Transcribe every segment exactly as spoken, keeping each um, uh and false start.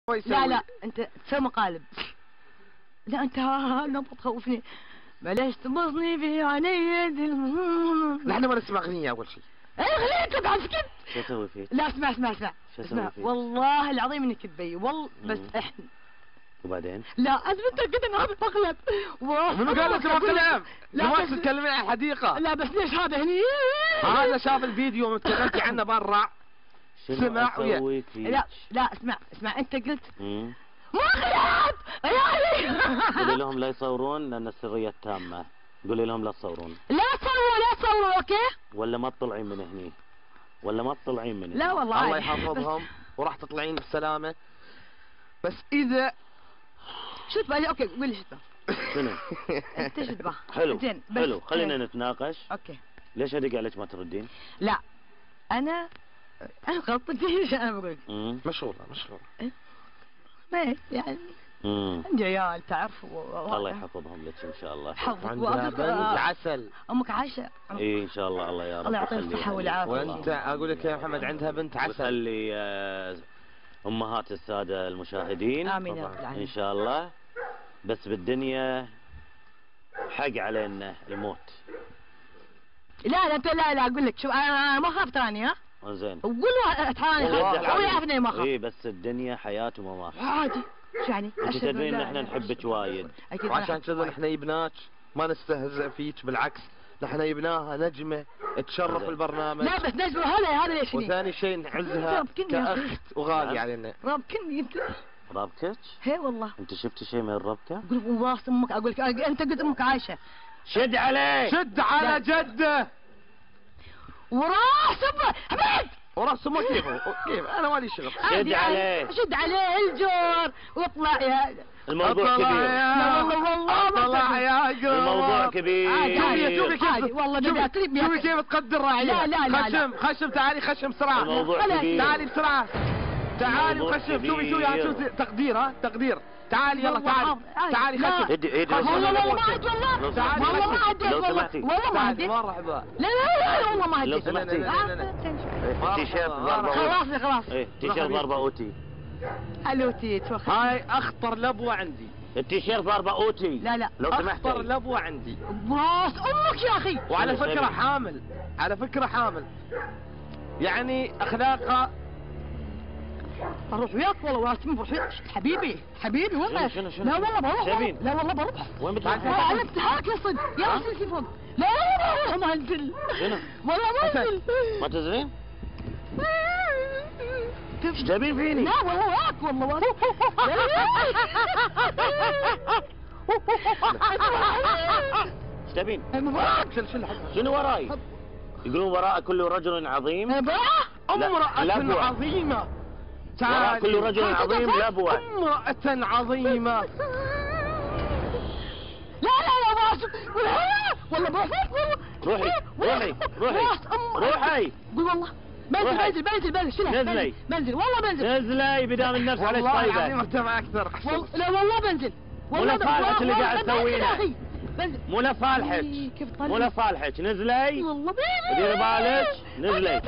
لا لا انت تسوي مقالب. لا انت لا تخوفني. بلاش تبصني في عيني. نحن ما نسمع اغنيه اول شيء. ايه اغنية طبعا سكت. شو اسوي فيك؟ لا اسمع اسمع اسمع اسمع والله العظيم انك تبي والله بس احنا. وبعدين؟ لا اثبت كده انه هذا مقلب. منو قال لك مقلب؟ لا بس تتكلمين عن الحديقه. لا بس ليش هذا هني؟ هذا شاف الفيديو اللي تكلمتي عنه برا. سمع ويا. لا لا اسمع اسمع انت قلت مقلب يعني. قولي لهم لا يصورون لان السريه تامه. قولي لهم لا تصورون. لا تصوروا لا تصوروا اوكي؟ ولا ما تطلعين من هني. ولا ما تطلعين من هني. لا والله الله يحفظهم وراح تطلعين بالسلامه. بس اذا شو تبغى؟ اوكي قول لي شو تبغى. شنو؟ انت شو تبغى؟ حلو زين حلو خلينا نتناقش. اوكي. ليش ادق عليك ما تردين؟ لا انا انا غلطتي ايش انا بقول؟ مشغوله مشغوله. ما يعني امم عندي عيال تعرف. الله يحفظهم لك ان شاء الله. حفظك عندها بنت عسل. امك عايشه. اي ان شاء الله. الله يا رب الله يعطيك الصحه والعافيه. وانت اقول لك يا محمد عندها بنت عسل. وخلي آه امهات الساده المشاهدين امين يا رب العالمين ان شاء الله. بس بالدنيا حق علينا الموت. لا لا انت لا لا اقول لك شو انا ما خاف تراني ها. زين قول تراني هو يعرفني ما خاف. اي بس الدنيا حياه وممات. عادي شو يعني؟ انت تدرين ان احنا نحبك وايد. وعشان كذا نحن جبناك ما نستهزئ فيك بالعكس. نحن جبناها نجمه تشرف البرنامج. لا بس نجمه هذا هذا ليش؟ وثاني شيء نعزها كاخت وغالي علينا. رابكني انت. رابكك؟ هي والله. انت شفتي شيء من الربكه؟ قول وراس امك اقول لك انت قلت امك عايشه. شد عليه. شد على جده. وراس امك حميد. وراس امك كيف كيف انا مالي شغل. شد عليه. شد عليه الجور واطلع يا الموضوع كبير. لا والله والله اطلع يا قمر. الموضوع كبير. شوفي شوفي كيف والله شوفي كيف تقدر راعيها. لا لا لا خشم خشم تعالي خشم بسرعه. الموضوع كبير. تعالي بسرعه. تعالي وخشم. شوفي شوفي شوفي تقدير ها تقدير. تعالي يلا تعالي تعالي خشم. ادي ادي والله والله ما عد والله. تعالي والله ما عد والله والله ما عد. مرحبا. لا لا لا والله ما عد. لو سمحتي. تيشيرت ضربه. خلاص خلاص. ايه تيشيرت ضربه اوتي. الوتي توخى. هاي اخطر لبوه عندي. التيشيرت ضربه اوتي. لا لا لو سمحتي. اخطر لبوه عندي. براس امك يا اخي. وعلى فكره حامل. على فكره حامل. يعني اخلاقها. بروح وياك والله واسمي بروح وياك حبيبي حبيبي والله. شنو شنو لا والله بروح. لا والله بروح. وين بتروح؟ على انتهاك يا صدق. يلا انزل فوق. لا والله ما انزل. شنو؟ والله ما انزل. ما تنزلين؟ ايش تبين فيني؟ لا والله وياك والله وياك. ايش تبين؟ وراك. شنو وراي؟ يقولون وراء كل رجل عظيم. امرأة عظيمة. وراء كل رجل عظيم لبوة. امرأة عظيمة. لا لا لا راسك. والله بروح. روحي روحي روحي روحي. قول والله بنزل بنزل بنزل بنزل شنو؟ نزلي. بنزل والله بنزل. نزلي بدام النفس عليك طيبة. والله العظيم ارتفع اكثر. لا والله بنزل. مو لصالحك اللي قاعد تسوينه. بنزل. مو لصالحك. مو لصالحك. نزلي. والله ديري بالك. نزلي.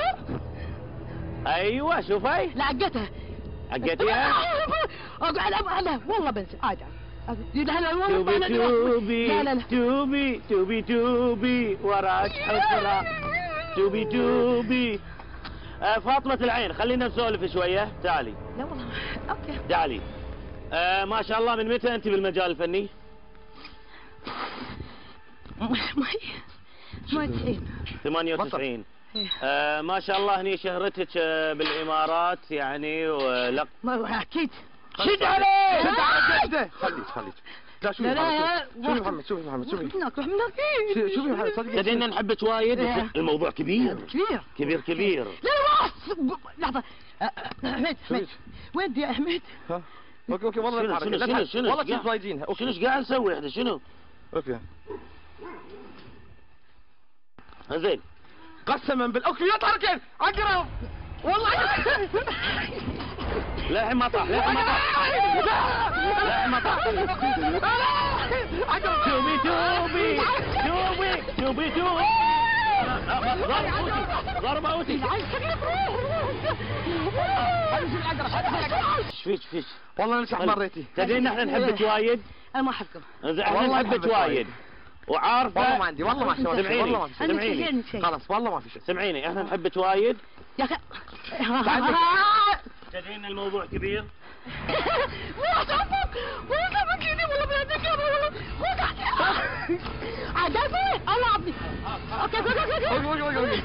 ايوه شوفي. لا عقتها. عقتيها؟ اقعد ابغى والله بنزل عادي عادي. توبي توبي لا لا لا توبي توبي توبي وراك حفرة. توبي توبي. آه فاطمة العين خلينا نسولف شوية. تعالي. لا والله اوكي. تعالي. آه ما شاء الله من متى انت بالمجال الفني؟ ما ما تسعين. ثمانية وتسعين. آه ما شاء الله هني شهرتك آه بالامارات يعني ولق. ما اكيد. شد عليه. شد على جده. خليك خليك. لا شوفي محمد. شوفي محمد شوفي محمد شوفي. روح هناك روح هناك. شوفي محمد صدقني. تدري ان نحبك وايد بس الموضوع كبير. كبير. كبير كبير. لا راس. لحظة. احمد احمد. وين يا احمد؟ ها اوكي اوكي والله شنو شنو شنو شنو والله كنت وايدينها. شنو ايش قاعد نسوي احنا شنو؟ اوكي. زين. قسما بال اوكي يا تركن اقرب. والله للحين ما طاح للحين ما طاح للحين ما طاح. توبي توبي توبي توبي توبي. ضربة اوتي. فيش فيش والله ليش احمريتي؟ تدري ان احنا نحبك وايد؟ انا ما احبكم. احنا نحبك وايد وعارفه. والله ما عندي والله ما في شيء. سمعيني والله ما في شيء. سمعيني خلاص والله ما في شيء. سمعيني احنا نحبك وايد. يا اخي تدري ان الموضوع كبير. مو عصابك مو عصابك كذي ولا بلادك ولا مو تحت عجبني الله عبدي. اوكي اوكي اوكي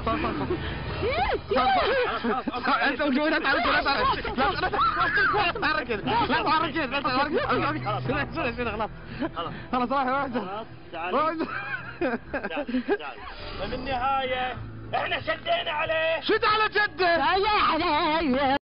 انت وجوه لا تعرف لا تعرف لا تحرك لا تحرك لا تحرك خلاص خلاص راح خلاص تعال تعال. فبالنهاية احنا شدينا عليه. شد على جده. يا علي